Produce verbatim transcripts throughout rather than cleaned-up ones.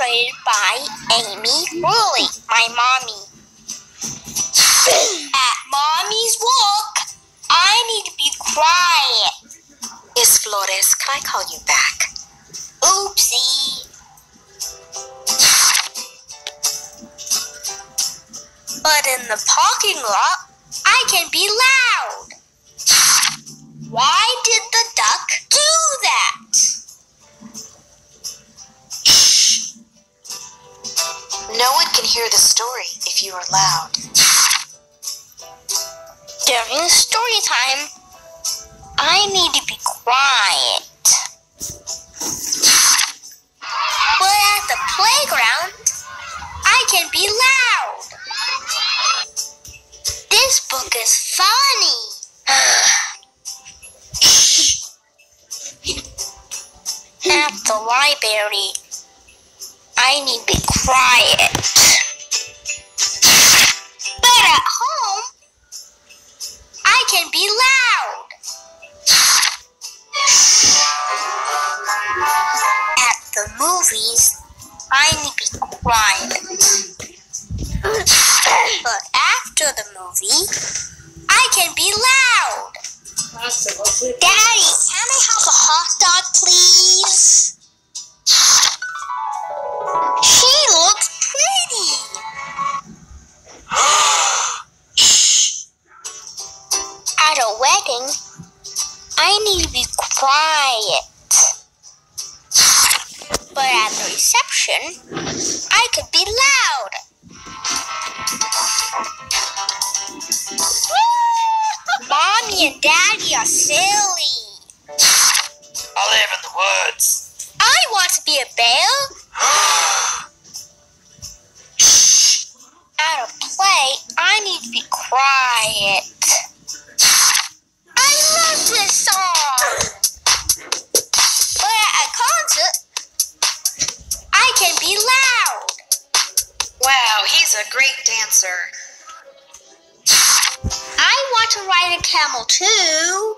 illustrated by Amy Rowley, my mommy. At Mommy's Walk, I need to be quiet. Miss Flores, can I call you back? Oopsie. But in the parking lot, I can be loud. Why did the duck do that? Shh. No one can hear the story if you are loud. During story time, I need to be quiet. But at the playground, I can be loud. This book is funny. At the library, I need to be quiet. But at home, I can be loud. At the movies, I need to be quiet. But after the movie, I can be loud. Daddy, can I have a hot dog, please? She looks pretty. Shh. At a wedding, I need to be quiet. But at the reception, I could be loud. Mommy and Daddy are silly. I live in the woods. I want to be a bear. Shh. At a play, I need to be quiet. I love this song. But at a concert, I can be loud. Wow, he's a great dancer. I want to ride a camel too.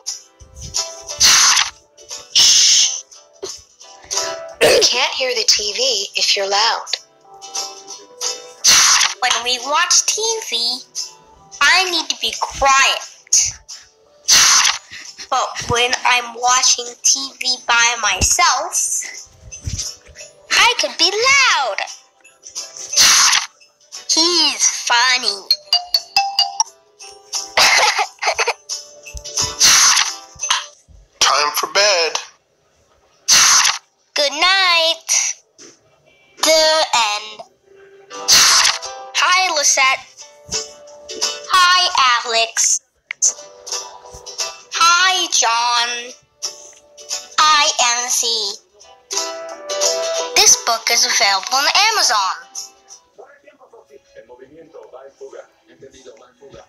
Shh. You can't hear the T V if you're loud. When we watch T V, I need to be quiet. But when I'm watching T V by myself, I could be loud. He's funny. Time for bed. Good night. The end. Hi, Lisette. Hi, Alex. Hi, John. I M C. This book is available on Amazon. El movimiento va en fuga. Entendido, va en fuga.